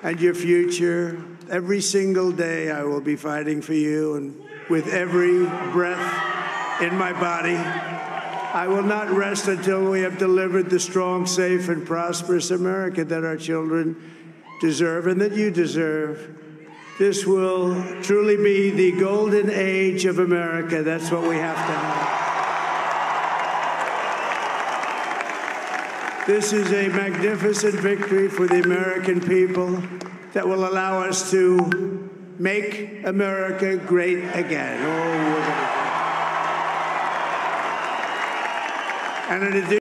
and your future. Every single day I will be fighting for you, and with every breath in my body, I will not rest until we have delivered the strong, safe, and prosperous America that our children deserve and that you deserve. This will truly be the golden age of America. That's what we have to have. This is a magnificent victory for the American people that will allow us to make America great again. Oh, and in addition,